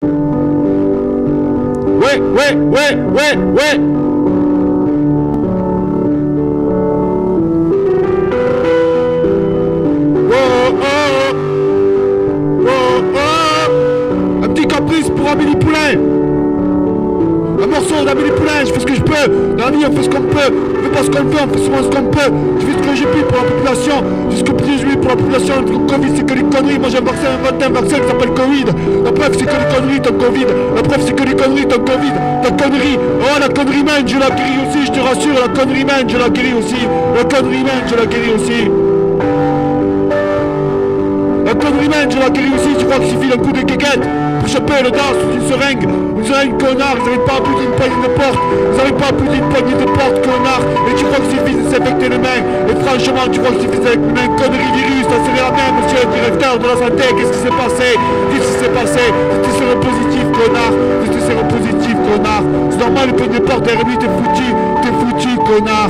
Ouais, ouais, ouais, ouais, ouais. Oh, oh, oh, oh. Un petit caprice pour Amélie Poulain. Un morceau d'Amélie Poulain, je fais ce que je peux. Dans la vie, on fait ce qu'on peut. On fait pas ce qu'on veut, on fait souvent ce qu'on peut. Je fais ce que j'ai pu pour la population. Je fais ce que j'ai pu pour la population. Le Covid, c'est que les conneries. Moi, j'ai inventé un vaccin qui s'appelle Covid. La preuve, c'est que les conneries, ton Covid. La preuve, c'est que les conneries, ton Covid. Ta connerie. Oh, la connerie man, je la guéris aussi, je te rassure. La connerie man, je la guéris aussi. La connerie man, je la guéris aussi. La connerie man, je la guéris aussi. Tu crois qu'il suffit d'un coup de quéquette pour choper le das sous une seringue? Une seringue, connard. Vous n'arrivez pas à plus d'une poignée de porte. Vous n'arrivez pas à plus d'une poignée de porte, connard. Et tu crois qu'il suffit de s'infecter les mains? Et franchement, tu crois qu'il suffit avec les mains? Connerie virus, ça serait la même, monsieur le directeur de la santé. Qu'est-ce qui s'est passé? Qu'est-ce qui s'est passé? C'était séropositif, connard. C'était séropositif, connard. C'est normal, le poignée de porte, RMI, t'es foutu, connard.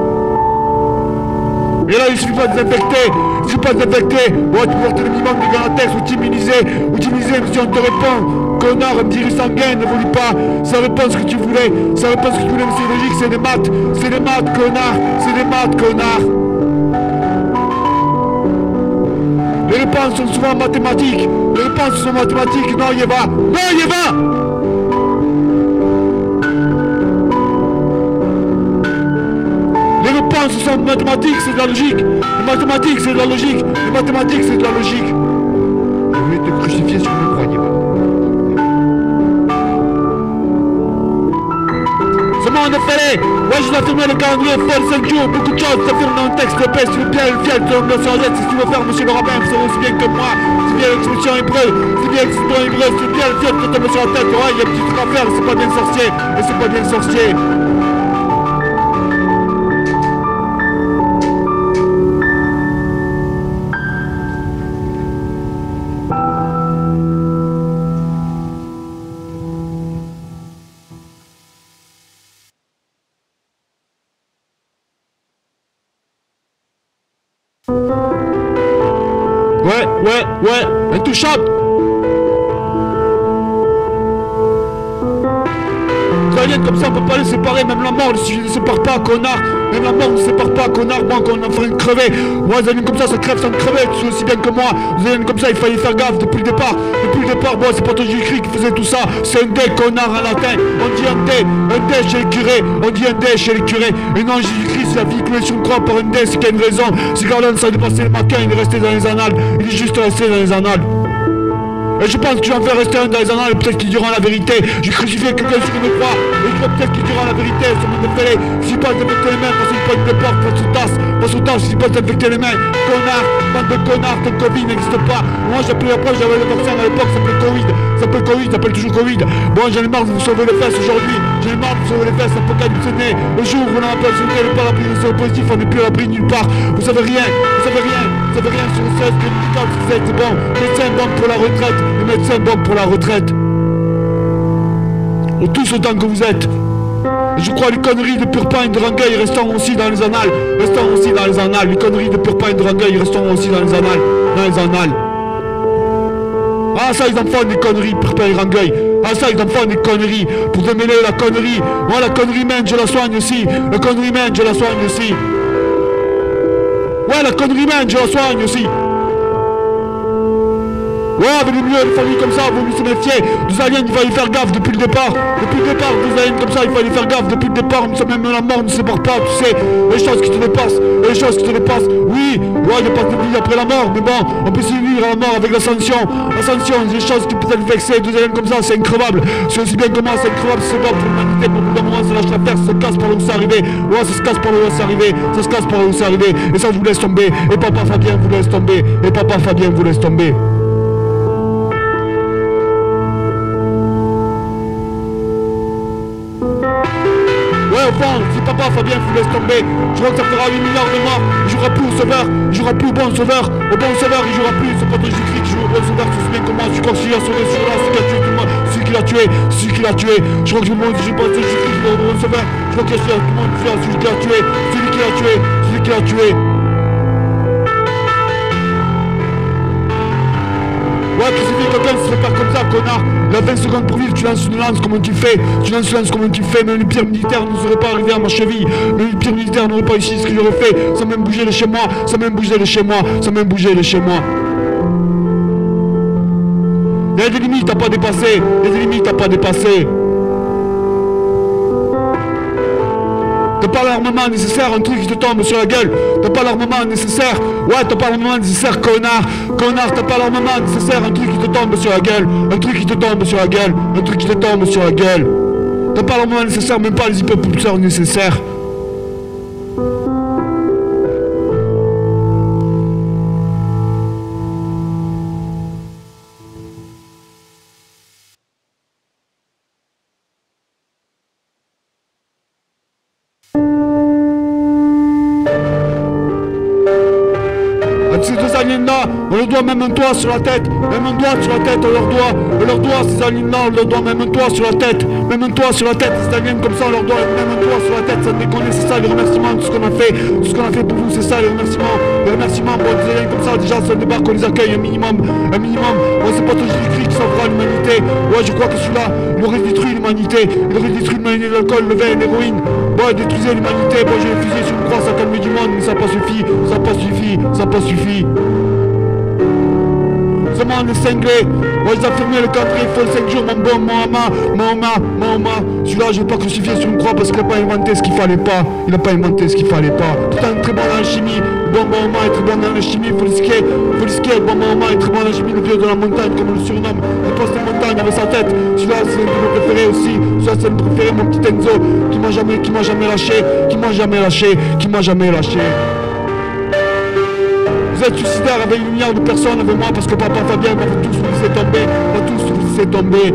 Et là, il suffit pas de désinfecter, il suffit pas de désinfecter. Ouais, tu portes le minimum de Garantex ou t'immuniser, si on te répond. Connard, un petit virus sanguin, ne voulait pas. Ça répond ce que tu voulais, ça répond ce que tu voulais, mais c'est logique, c'est des maths, connard, c'est des maths, connard. Les réponses sont souvent mathématiques, les réponses sont mathématiques, non, y va, non, y va. Les réponses sont mathématiques, c'est de la logique. Les mathématiques, c'est de la logique. Les mathématiques, c'est de la logique. Je voulais te crucifier si vous me croyez pas. C'est moi en effet. Ouais, je dois affirmer le calendrier folle 5 jours. Beaucoup de choses s'affirment dans le texte. Le peste, le bien, le fiel, le nom de la c'est ce qu'il faut faire, monsieur le rabbin. Vous savez aussi bien que moi. C'est bien l'expression hébreu. C'est bien l'expression hébreu. C'est bien le fiel qui tombe sur la tête. Ouais, il y a un petit truc à faire. C'est pas bien le sorcier. Et c'est pas bien le sorcier. Ouais, intouchable. Des aliens comme ça, on peut pas les séparer, même la mort ne sépare pas, connard. Même la mort ne sépare pas, connard, moi qu'on est en train de crever. Moi, des aliens comme ça crève sans crever, tu sais aussi bien que moi. Des aliens comme ça, il fallait faire gaffe depuis le départ. Depuis le départ, moi, c'est pas ton Jésus-Christ qui faisait tout ça. C'est un dé, connard, en latin. On dit un dé chez les curés. On dit un dé chez les curés. Et non, Jésus-Christ, il a véhiculé sur une croix par un dé, c'est qu'il y a une raison. C'est qu'Arlon, ça a dépassé le matin, il est resté dans les annales. Il est juste resté dans les annales. Et je pense que tu vas en faire rester un dans les annales, peut-être qu'ils diront la vérité. J'ai crucifié quelqu'un sur une croix, et je crois peut-être qu'ils diront la vérité. Ça m'a fait si pas d'infecter les mains, parce qu'il pas de porte, pas sous tasse, si pas d'infecter les mains. Connard, bande de connards, ton Covid n'existe pas. Moi j'ai appris après, j'avais le vaccin à l'époque, ça s'appelle Covid. Ça s'appelle Covid, ça s'appelle toujours Covid. Bon, j'en ai marre de vous sauver les fesses aujourd'hui. J'en ai marre de vous sauver les fesses, Apocalypse est né. Le jour où on a pas sauvé le parapluie de séropositif, on n'est plus à l'abri nulle part. Vous savez rien, vous savez rien. Vous savez rien sur le 16, les médicaments, c'est bon. Médecins bons pour la retraite, les médecins bons pour la retraite. Ou tous autant que vous êtes. Et je crois les conneries de Purpin et de Rangueil resteront aussi dans les annales. Resteront aussi dans les annales. Les conneries de Purpin et de Rangueil resteront aussi dans les annales. Dans les annales. Ah ça ils en font des conneries, Purpin et Rangueil. Ah ça ils en font des conneries. Pour démêler la connerie. Moi la connerie man je la soigne aussi. La connerie man je la soigne aussi. Ouais, la connerie man, je la soigne aussi. Ouais, avec les milieux de famille comme ça, vous se méfier. Des aliens, il fallait faire gaffe depuis le départ. Depuis le départ, des aliens comme ça, il fallait faire gaffe depuis le départ. Même la mort ne sépare pas, tu sais. Les choses qui te dépassent, les choses qui te dépassent. Oui, ouais, il n'y a pas de vie après la mort, mais bon, on peut survivre à la mort avec l'ascension. L'ascension, des choses qui peuvent être vexées. Des aliens comme ça, c'est increvable. C'est aussi bien que moi, c'est increvable, c'est bon pour l'humanité. Pour bout d'un moment, ça lâche l'affaire, ça se casse par là où c'est arrivé. Ouais, ça se casse par là où c'est arrivé. Ça se casse par là où c'est arrivé. Et ça, je vous laisse tomber. Et papa Fabien vous laisse tomber. Et papa Fabien vous laisse tomber. Si papa Fabien vous laisse tomber, je crois que ça fera 8 milliards de morts. Il jouera plus au sauveur, il jouera plus au bon sauveur. Au bon sauveur, il jouera plus. C'est pas ton Jésus-Christ qui joue au bon sauveur, c'est bien comment. Je crois que s'il a sauvé celui-là, celui qui a tué tout le monde, celui qui l'a tué, celui qui l'a tué. Je crois que tout le monde, je pense que Jésus-Christ joue au bon sauveur. Je crois que tout le monde, celui qui l'a tué, celui qui l'a tué, celui qui l'a tué. Ouais, tu suffit que quelqu'un se prépare comme ça, connard. Il a 20 secondes pour vivre, tu lances une lance, comment tu fais? Tu lances une lance, comment tu fais? Même les pires militaires ne seraient pas arrivés à ma cheville. Même les pires militaires n'auraient pas réussi ce que j'aurais fait, sans même bouger de chez moi, sans même bouger de chez moi, sans même bouger de chez moi. Il y a des limites à pas dépasser, il y a des limites à pas dépasser. T'as pas l'armement nécessaire, un truc qui te tombe sur la gueule. T'as pas l'armement nécessaire. Ouais, t'as pas l'armement nécessaire, connard. Connard, t'as pas l'armement nécessaire, un truc qui te tombe sur la gueule. Un truc qui te tombe sur la gueule. Un truc qui te tombe sur la gueule. T'as pas l'armement nécessaire, même pas les hyperpulseurs nécessaires. Ces deux aliens-là, on leur doit même un toit sur la tête, même un doigt sur la tête, on leur doit ces aliens-là, on leur doit même un toit sur la tête, même un toit sur la tête, ces aliens comme ça, on leur doit même un toit sur la tête, ça déconne, c'est ça les remerciements, tout ce qu'on a fait, tout ce qu'on a fait pour vous, c'est ça les remerciements, bon, des aliens comme ça, déjà, ça débarque, on les accueille, un minimum, ouais, c'est pas tout Jésus-Christ qui sauvera l'humanité, ouais, je crois que celui-là, il aurait détruit l'humanité, l'alcool, le vin, l'héroïne, ouais, détruisez l'humanité, bon, j'ai les fusées sur une croix, ça calme du monde, mais ça n'a pas suffi, ça n'a pas suffi, ça n'a pas suffi. Ce monde est cinglé. Moi j'ai affirmé le cadre, il faut 5 jours, mon bon Mahoma. Celui-là je ne vais pas crucifier sur une croix parce qu'il n'a pas inventé ce qu'il fallait pas. Il n'a pas inventé ce qu'il fallait pas. Tout un très bon dans la chimie. Bon Mahoma est très bon dans la chimie, faut le skier. Bon Mahoma est très bon dans la chimie, le vieux de la montagne comme on le surnomme. Il passe les montagnes avec sa tête. Celui-là c'est un de mes préférés aussi. Celui-là c'est le préféré, mon petit Enzo, qui m'a jamais lâché. Vous êtes suicidaires avec 1 milliard de personnes avec moi parce que papa Fabien va tous vous laisser tomber.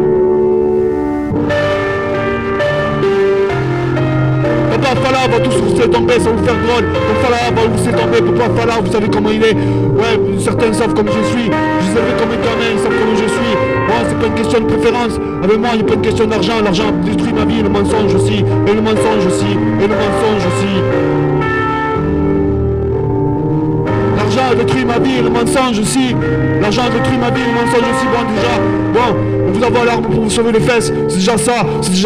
Papa Fala va tous vous laisser tomber, ça va vous faire drôle. Papa Fala va vous laisser tomber, Papa Fala, vous savez comment il est. Ouais, certains savent comme je suis. Je savais comme un gamin, ils savent comment je suis. Moi, c'est pas une question de préférence. Avec moi, il n'y a pas une question d'argent. L'argent détruit ma vie, le mensonge aussi. Et le mensonge aussi. L'argent détruit ma vie et le mensonge aussi. Bon, déjà. Bon, vous avez l'arme pour vous sauver les fesses. C'est déjà ça.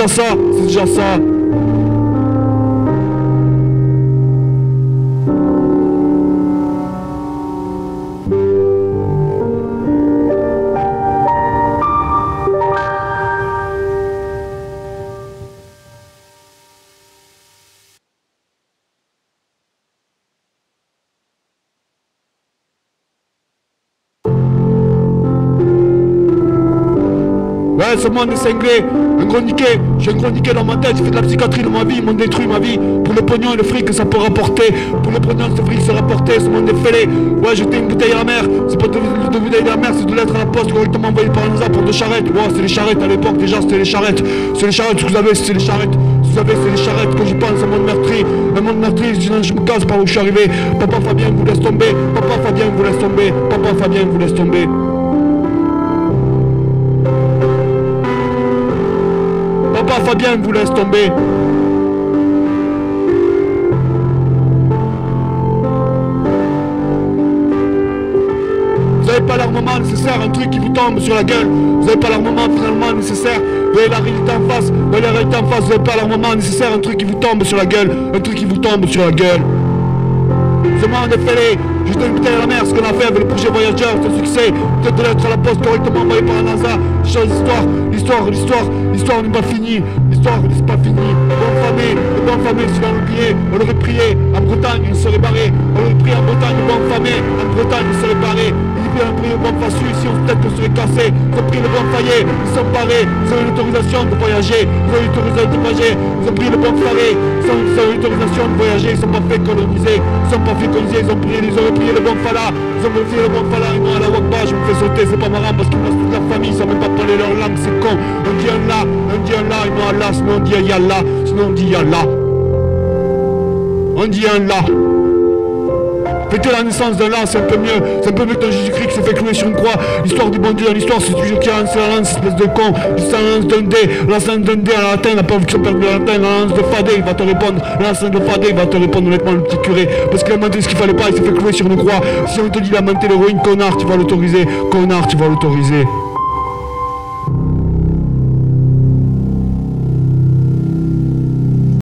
Ouais, ce monde est cinglé, j'ai un gros niqué dans ma tête, j'ai fait de la psychiatrie dans ma vie, ils m'ont détruit ma vie, pour le pognon et le fric que ça peut rapporter, pour le pognon et le fric que ça rapporter, ce monde est fêlé, ouais j'étais une bouteille à la mer, c'est pas de bouteille à la mer, c'est de lettres à la poste correctement envoyé par NASA pour 2 charrettes, ouais c'est les charrettes à l'époque déjà, c'était les charrettes, ce que vous avez, c'est les charrettes, c'est les charrettes que j'y pense, un monde meurtri, je dis non je me casse par où je suis arrivé, Papa Fabien vous laisse tomber. Papa Fabien vous laisse tomber. Vous n'avez pas l'armement nécessaire, un truc qui vous tombe sur la gueule. Vous n'avez pas l'armement finalement nécessaire. Vous avez la réalité en face, vous n'avez pas l'armement nécessaire, un truc qui vous tombe sur la gueule. Ce monde est fêlé, j'étais une bouteille à la mer, ce qu'on a fait avec le projet Voyageur, c'est un succès, peut-être de lettres à la poste correctement envoyé par la NASA, l'histoire n'est pas finie, bon famé, si on l'oubliait, on l'aurait prié, en Bretagne, il serait barré, on l'aurait prié en Bretagne, bon famé, en Bretagne, il serait barré, ils ont pris le bon fassu, ici on peut-être qu'on serait cassé, ils ont pris le bon faillet, ils sont barrés, ils ont eu l'autorisation de voyager, ils ont pris le bon faré, ils ont eu l'autorisation de voyager, ils sont pas fait coloniser, ils ont prié le bon Fala, ils m'ont à la Wakba, je me fais sauter, c'est pas marrant parce qu'ils passent toute la famille, ils savent même pas parler leur langue, c'est con, on dit Allah, ils m'ont Allah, sinon on dit Yallah, Fêter la naissance d'un lance, c'est un peu mieux. C'est un peu mieux que ton Jésus-Christ qui s'est fait clouer sur une croix. L'histoire du bon Dieu dans l'histoire, c'est toujours qui a lancé la lance, espèce de con. Juste la lance d'un dé. La lance d'un dé à la latin, la pauvre qui sont perdus à la latin. La lance de Fadé, il va te répondre. La lance de Fadé, il va te répondre honnêtement, le petit curé. Parce qu'il a menté ce qu'il fallait pas, il s'est fait clouer sur une croix. Si on te dit il a menté l'héroïne, connard, tu vas l'autoriser. Connard, tu vas l'autoriser.